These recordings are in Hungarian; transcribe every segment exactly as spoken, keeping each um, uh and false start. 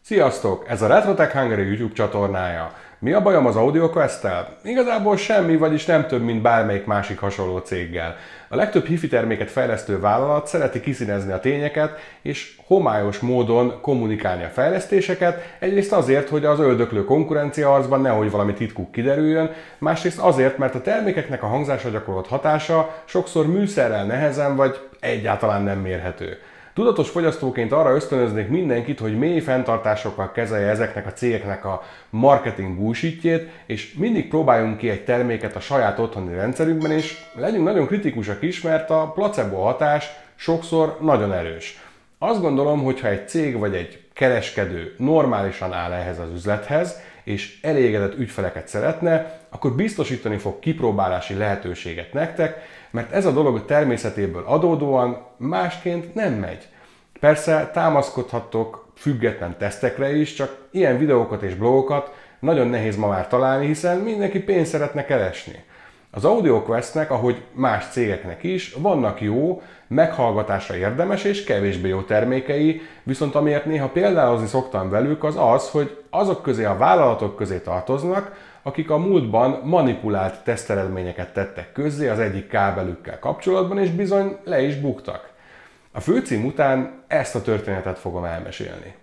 Sziasztok! Ez a RetroTech Hungary YouTube csatornája. Mi a bajom az AudioQuest-tel? Igazából semmi, vagyis nem több, mint bármelyik másik hasonló céggel. A legtöbb hifi terméket fejlesztő vállalat szereti kiszínezni a tényeket, és homályos módon kommunikálni a fejlesztéseket, egyrészt azért, hogy az öldöklő konkurenciaharcban nehogy valami titkuk kiderüljön, másrészt azért, mert a termékeknek a hangzásra gyakorolt hatása sokszor műszerrel nehezen vagy egyáltalán nem mérhető. Tudatos fogyasztóként arra ösztönöznék mindenkit, hogy mély fenntartásokkal kezelje ezeknek a cégeknek a marketing bullshitjét, és mindig próbáljunk ki egy terméket a saját otthoni rendszerünkben, és legyünk nagyon kritikusak is, mert a placebo hatás sokszor nagyon erős. Azt gondolom, hogy ha egy cég vagy egy kereskedő normálisan áll ehhez az üzlethez, és elégedett ügyfeleket szeretne, akkor biztosítani fog kipróbálási lehetőséget nektek, mert ez a dolog természetéből adódóan másként nem megy. Persze támaszkodhattok független tesztekre is, csak ilyen videókat és blogokat nagyon nehéz ma már találni, hiszen mindenki pénzt szeretne keresni. Az AudioQuest-nek, ahogy más cégeknek is, vannak jó, meghallgatásra érdemes és kevésbé jó termékei, viszont amiért néha példálozni szoktam velük, az az, hogy azok közé a vállalatok közé tartoznak, akik a múltban manipulált teszteredményeket tettek közzé az egyik kábelükkel kapcsolatban, és bizony le is buktak. A főcím után ezt a történetet fogom elmesélni.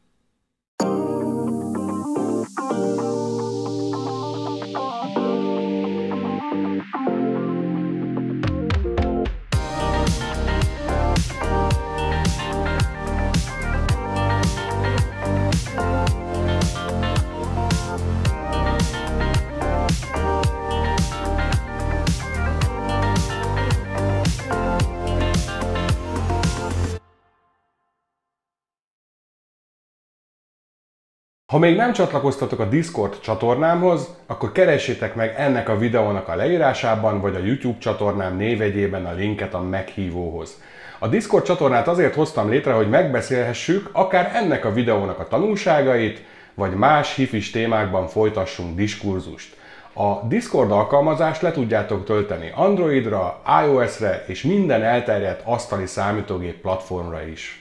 Ha még nem csatlakoztatok a Discord csatornámhoz, akkor keressétek meg ennek a videónak a leírásában, vagy a YouTube csatornám névjegyében a linket a meghívóhoz. A Discord csatornát azért hoztam létre, hogy megbeszélhessük akár ennek a videónak a tanulságait, vagy más hifis témákban folytassunk diskurzust. A Discord alkalmazást le tudjátok tölteni Androidra, iOS-re és minden elterjedt asztali számítógép platformra is.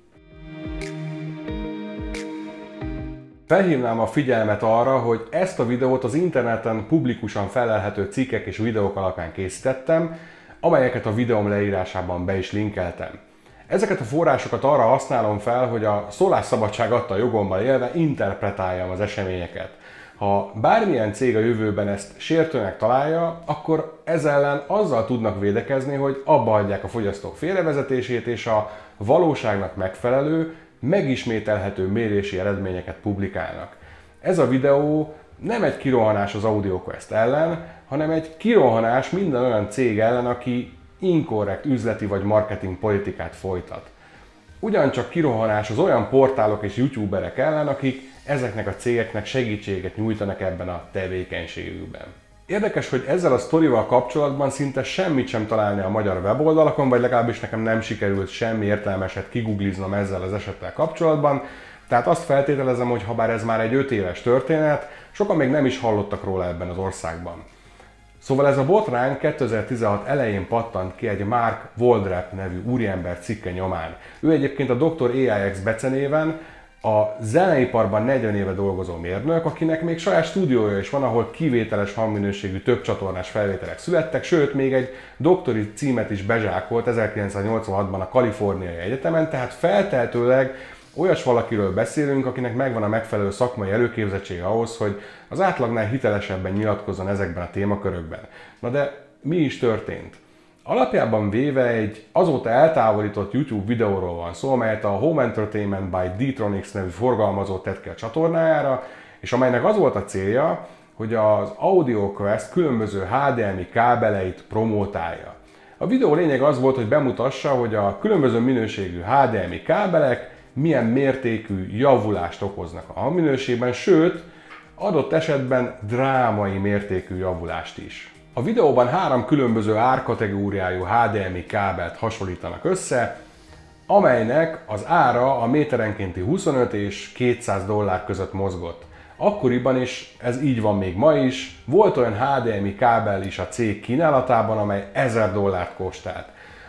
Felhívnám a figyelmet arra, hogy ezt a videót az interneten publikusan felelhető cikkek és videók alapján készítettem, amelyeket a videóm leírásában be is linkeltem. Ezeket a forrásokat arra használom fel, hogy a szólásszabadság adta jogommal élve interpretáljam az eseményeket. Ha bármilyen cég a jövőben ezt sértőnek találja, akkor ezzel ellen azzal tudnak védekezni, hogy abba hagyják a fogyasztók félrevezetését és a valóságnak megfelelő, megismételhető mérési eredményeket publikálnak. Ez a videó nem egy kirohanás az AudioQuest ellen, hanem egy kirohanás minden olyan cég ellen, aki inkorrekt üzleti vagy marketing politikát folytat. Ugyancsak kirohanás az olyan portálok és youtuberek ellen, akik ezeknek a cégeknek segítséget nyújtanak ebben a tevékenységükben. Érdekes, hogy ezzel a sztorival kapcsolatban szinte semmit sem találni a magyar weboldalakon, vagy legalábbis nekem nem sikerült semmi értelmeset kigugliznom ezzel az esettel kapcsolatban, tehát azt feltételezem, hogy ha bár ez már egy öt éves történet, sokan még nem is hallottak róla ebben az országban. Szóval ez a botrány kétezer-tizenhat elején pattant ki egy Mark Waldrapp nevű úriember cikke nyomán. Ő egyébként a doktor á i exx becenéven a zeneiparban negyven éve dolgozó mérnök, akinek még saját stúdiója is van, ahol kivételes hangminőségű több csatornás felvételek születtek, sőt még egy doktori címet is bezsákolt ezerkilencszáznyolcvanhatban a Kaliforniai Egyetemen, tehát feltehetőleg olyas valakiről beszélünk, akinek megvan a megfelelő szakmai előképzettsége ahhoz, hogy az átlagnál hitelesebben nyilatkozzon ezekben a témakörökben. Na de mi is történt? Alapjában véve egy azóta eltávolított YouTube videóról van szó, amelyet a Home Entertainment by D-Tronics nevű forgalmazó tett ki a csatornájára, és amelynek az volt a célja, hogy az AudioQuest különböző há dé em i kábeleit promótálja. A videó lényeg az volt, hogy bemutassa, hogy a különböző minőségű há dé em i kábelek milyen mértékű javulást okoznak a hangminőségben, sőt, adott esetben drámai mértékű javulást is. A videóban három különböző árkategóriájú há dé em i kábelt hasonlítanak össze, amelynek az ára a méterenkénti huszonöt és kétszáz dollár között mozgott. Akkoriban is, ez így van még ma is, volt olyan há dé em i kábel is a cég kínálatában, amely ezer dollárt kóstált.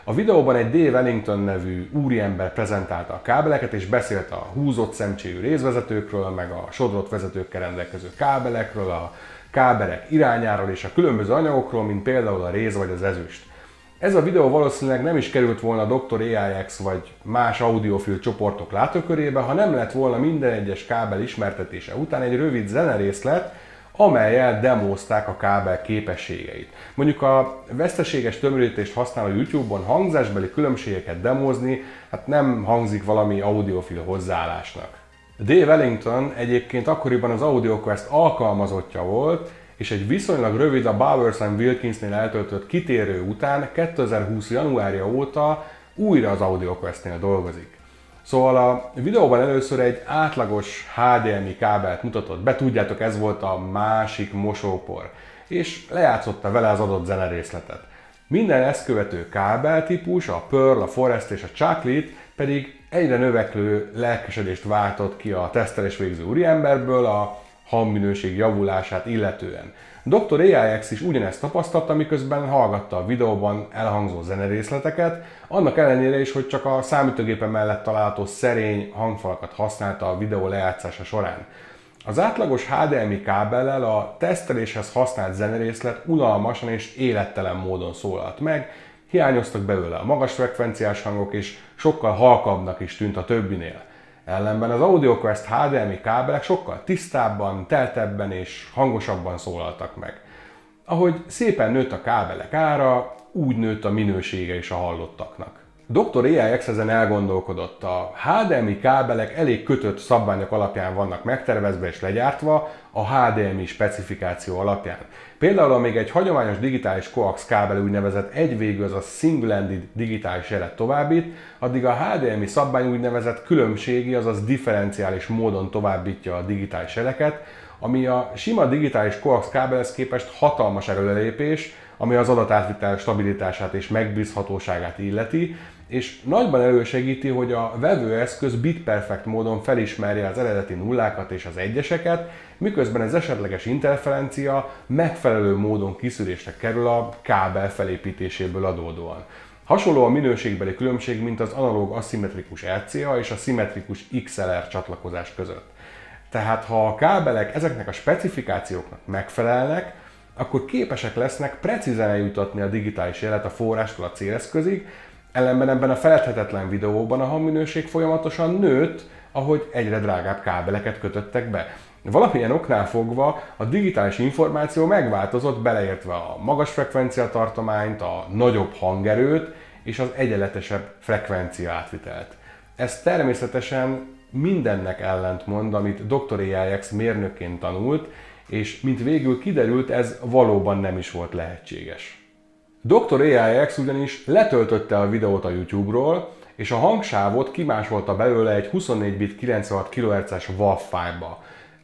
A videóban egy Dave Wellington nevű úriember prezentálta a kábeleket, és beszélt a húzott szemcséjű részvezetőkről, meg a sodrott vezetőkkel rendelkező kábelekről, a kábelek irányáról és a különböző anyagokról, mint például a réz vagy az ezüst. Ez a videó valószínűleg nem is került volna a doktor á i iksz vagy más audiofil csoportok látókörébe, ha nem lett volna minden egyes kábel ismertetése után egy rövid zenerészlet, amellyel demózták a kábel képességeit. Mondjuk a veszteséges tömörítést használó YouTube-on hangzásbeli különbségeket demózni, hát nem hangzik valami audiofil hozzáállásnak. Dave Wellington egyébként akkoriban az AudioQuest alkalmazottja volt, és egy viszonylag rövid a Bowers and Wilkinsnél eltöltött kitérő után kétezer-húsz. januárja óta újra az AudioQuestnél dolgozik. Szóval a videóban először egy átlagos há dé em i kábelt mutatott be, tudjátok, ez volt a másik mosópor, és lejátszotta vele az adott zenerészletet. Minden ezt követő kábeltípus, a Pearl, a Forest és a Chocolate pedig egyre növekvő lelkesedést váltott ki a tesztelés végző úriemberből a hangminőség javulását illetően. doktor á i iksz is ugyanezt tapasztalta, miközben hallgatta a videóban elhangzó zenerészleteket, annak ellenére is, hogy csak a számítógépe mellett található szerény hangfalakat használta a videó lejátszása során. Az átlagos há dé em i kábellel a teszteléshez használt zenerészlet unalmasan és élettelen módon szólalt meg, hiányoztak belőle a magas frekvenciás hangok, és sokkal halkabbnak is tűnt a többinél. Ellenben az AudioQuest há dé em i kábelek sokkal tisztábban, teltebben és hangosabban szólaltak meg. Ahogy szépen nőtt a kábelek ára, úgy nőtt a minősége is a hallottaknak. doktor á i iksz ezen elgondolkodott, a há dé em i kábelek elég kötött szabványok alapján vannak megtervezve és legyártva, a há dé em i specifikáció alapján. Például, amíg egy hagyományos digitális coax kábel úgynevezett egyvégű, azaz single-ended digitális jelet továbbít, addig a há dé em i szabvány úgynevezett különbségi, azaz differenciális módon továbbítja a digitális jeleket, ami a sima digitális coax kábelhez képest hatalmas előrelépés, ami az adatátvitel stabilitását és megbízhatóságát illeti, és nagyban elősegíti, hogy a vevőeszköz bitperfekt módon felismerje az eredeti nullákat és az egyeseket, miközben az esetleges interferencia megfelelő módon kiszűrésre kerül a kábel felépítéséből adódóan. Hasonló a minőségbeli különbség, mint az analóg aszimmetrikus er cé á és a szimmetrikus iksz el er csatlakozás között. Tehát ha a kábelek ezeknek a specifikációknak megfelelnek, akkor képesek lesznek precízen eljutatni a digitális jelet a forrástól a céleszközig, ellenben ebben a feledhetetlen videóban a hangminőség folyamatosan nőtt, ahogy egyre drágább kábeleket kötöttek be. Valamilyen oknál fogva a digitális információ megváltozott, beleértve a magas frekvenciatartományt, a nagyobb hangerőt és az egyenletesebb frekvencia átvitelt. Ez természetesen mindennek ellentmond, amit doktor á i iksz mérnökként tanult, és mint végül kiderült, ez valóban nem is volt lehetséges. doktor á i iksz ugyanis letöltötte a videót a YouTube-ról, és a hangsávot kimásolta belőle egy huszonnégy bit kilencvenhat kilohertzes WAV fájlba.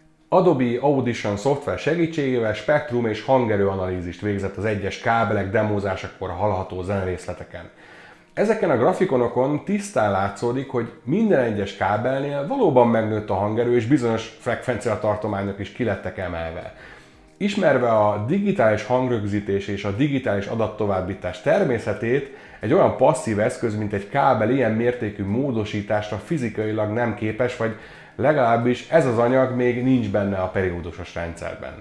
Adobe Audition szoftver segítségével spektrum és hangerőanalízist végzett az egyes kábelek demózásakor hallható zenerészleteken. Ezeken a grafikonokon tisztán látszódik, hogy minden egyes kábelnél valóban megnőtt a hangerő, és bizonyos frekvenciatartományok is kilettek emelve. Ismerve a digitális hangrögzítés és a digitális adattovábbítás természetét, egy olyan passzív eszköz, mint egy kábel ilyen mértékű módosításra fizikailag nem képes, vagy legalábbis ez az anyag még nincs benne a periódusos rendszerben.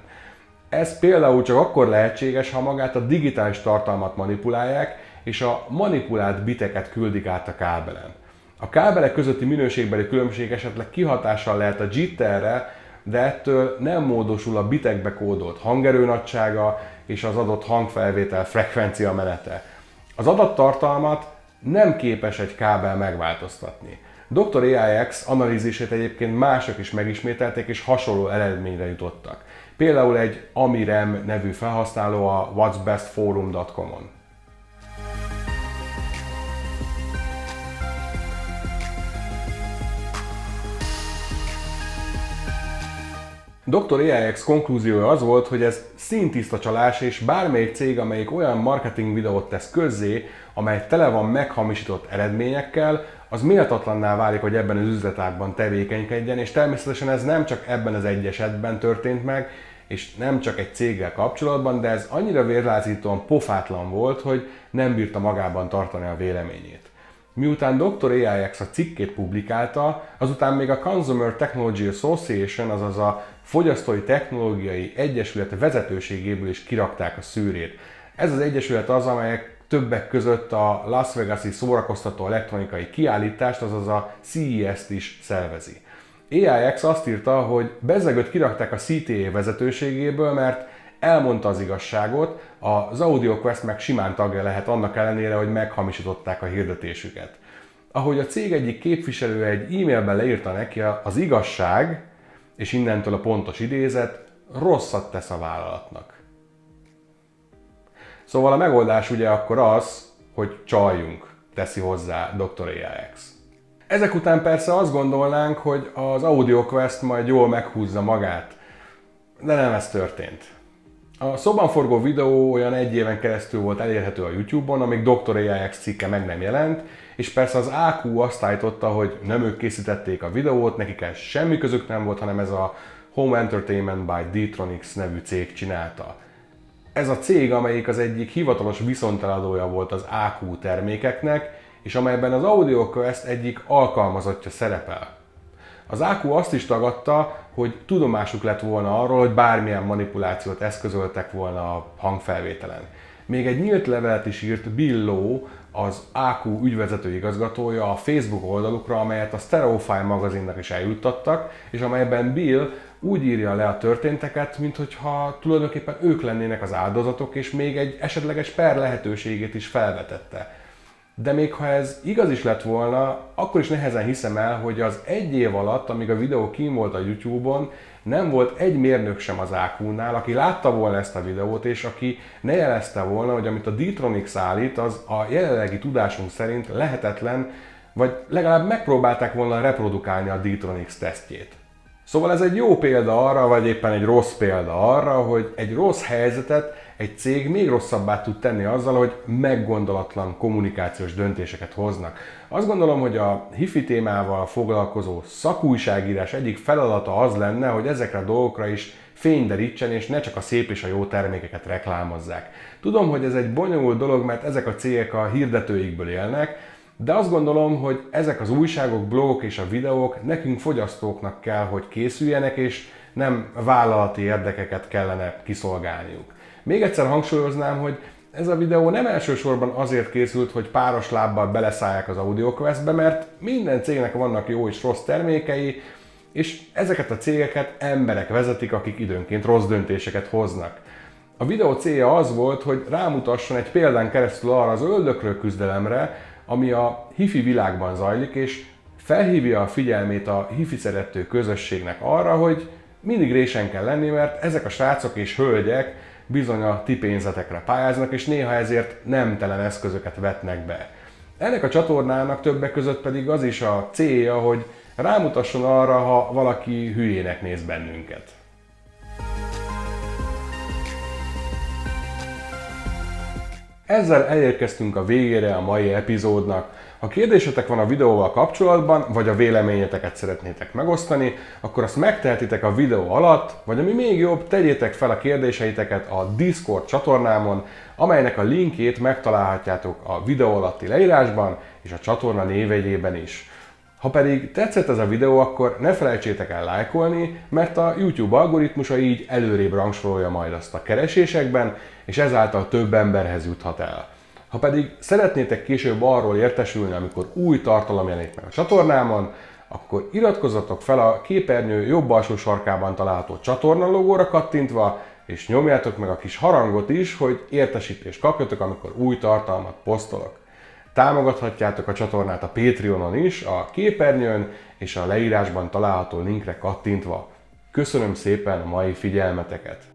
Ez például csak akkor lehetséges, ha magát a digitális tartalmat manipulálják, és a manipulált biteket küldik át a kábelen. A kábelek közötti minőségbeli különbség esetleg kihatással lehet a jitterre, de ettől nem módosul a bitekbe kódolt hangerő nagysága és az adott hangfelvétel frekvencia menete. Az adattartalmat nem képes egy kábel megváltoztatni. doktor á i iksz analízisét egyébként mások is megismételték, és hasonló eredményre jutottak. Például egy AmiRem nevű felhasználó a whats best forum dot com-on. doktor á i iksz konklúziója az volt, hogy ez színtiszta csalás, és bármelyik cég, amelyik olyan marketing videót tesz közzé, amely tele van meghamisított eredményekkel, az méltatlanná válik, hogy ebben az üzletágban tevékenykedjen, és természetesen ez nem csak ebben az egy esetben történt meg, és nem csak egy céggel kapcsolatban, de ez annyira vérlázítóan pofátlan volt, hogy nem bírta magában tartani a véleményét. Miután doktor á i x a cikkét publikálta, azután még a Consumer Technology Association, azaz a Fogyasztói Technológiai Egyesület vezetőségéből is kirakták a szűrét. Ez az egyesület az, amelyek többek között a Las Vegas-i szórakoztató elektronikai kiállítást, azaz a cé e es-t is szervezi. á i x azt írta, hogy bezzegőt kirakták a cé té á vezetőségéből, mert elmondta az igazságot, az AudioQuest meg simán tagja lehet annak ellenére, hogy meghamisították a hirdetésüket. Ahogy a cég egyik képviselője egy e-mailben leírta neki, az igazság, és innentől a pontos idézet, rosszat tesz a vállalatnak. Szóval a megoldás ugye akkor az, hogy csaljunk, teszi hozzá doktor á i x. Ezek után persze azt gondolnánk, hogy az AudioQuest majd jól meghúzza magát, de nem ez történt. A szóban forgó videó olyan egy éven keresztül volt elérhető a YouTube-on, amíg doktor á i x cikke meg nem jelent, és persze az á kú azt állította, hogy nem ők készítették a videót, nekik ez semmi közük nem volt, hanem ez a Home Entertainment by D-Tronics nevű cég csinálta. Ez a cég, amelyik az egyik hivatalos viszonteladója volt az á kú termékeknek, és amelyben az AudioQuest egyik alkalmazottja szerepel. Az á kú azt is tagadta, hogy tudomásuk lett volna arról, hogy bármilyen manipulációt eszközöltek volna a hangfelvételen. Még egy nyílt levelet is írt Bill Lowe, az á kú ügyvezető igazgatója a Facebook oldalukra, amelyet a Stereofile magazinnak is eljuttattak, és amelyben Bill úgy írja le a történteket, minthogyha tulajdonképpen ők lennének az áldozatok, és még egy esetleges per lehetőségét is felvetette. De még ha ez igaz is lett volna, akkor is nehezen hiszem el, hogy az egy év alatt, amíg a videó kín volt a YouTube-on, nem volt egy mérnök sem az á kúnál, aki látta volna ezt a videót, és aki ne jelezte volna, hogy amit a D-Tronics állít, az a jelenlegi tudásunk szerint lehetetlen, vagy legalább megpróbálták volna reprodukálni a D-Tronics tesztjét. Szóval ez egy jó példa arra, vagy éppen egy rossz példa arra, hogy egy rossz helyzetet egy cég még rosszabbá tud tenni azzal, hogy meggondolatlan kommunikációs döntéseket hoznak. Azt gondolom, hogy a hifi témával foglalkozó szakújságírás egyik feladata az lenne, hogy ezekre a dolgokra is fény derítsen, és ne csak a szép és a jó termékeket reklámozzák. Tudom, hogy ez egy bonyolult dolog, mert ezek a cégek a hirdetőikből élnek, de azt gondolom, hogy ezek az újságok, blogok és a videók nekünk fogyasztóknak kell, hogy készüljenek, és nem vállalati érdekeket kellene kiszolgálniuk. Még egyszer hangsúlyoznám, hogy ez a videó nem elsősorban azért készült, hogy páros lábbal beleszállják az AudioQuestbe, mert minden cégnek vannak jó és rossz termékei, és ezeket a cégeket emberek vezetik, akik időnként rossz döntéseket hoznak. A videó célja az volt, hogy rámutasson egy példán keresztül arra az öldöklő küzdelemre, ami a hifi világban zajlik, és felhívja a figyelmét a hifi szerető közösségnek arra, hogy mindig résen kell lenni, mert ezek a srácok és hölgyek bizony a ti pénzetekre pályáznak, és néha ezért nemtelen eszközöket vetnek be. Ennek a csatornának többek között pedig az is a célja, hogy rámutasson arra, ha valaki hülyének néz bennünket. Ezzel elérkeztünk a végére a mai epizódnak. Ha kérdésetek van a videóval kapcsolatban, vagy a véleményeteket szeretnétek megosztani, akkor azt megtehetitek a videó alatt, vagy ami még jobb, tegyétek fel a kérdéseiteket a Discord csatornámon, amelynek a linkjét megtalálhatjátok a videó alatti leírásban és a csatorna névjegyében is. Ha pedig tetszett ez a videó, akkor ne felejtsétek el lájkolni, mert a YouTube algoritmusa így előrébb rangsorolja majd azt a keresésekben, és ezáltal több emberhez juthat el. Ha pedig szeretnétek később arról értesülni, amikor új tartalom jelenik meg a csatornámon, akkor iratkozzatok fel a képernyő jobb alsó sarkában található csatorna logóra kattintva, és nyomjátok meg a kis harangot is, hogy értesítést kapjatok, amikor új tartalmat posztolok. Támogathatjátok a csatornát a Patreonon is, a képernyőn és a leírásban található linkre kattintva. Köszönöm szépen a mai figyelmeteket!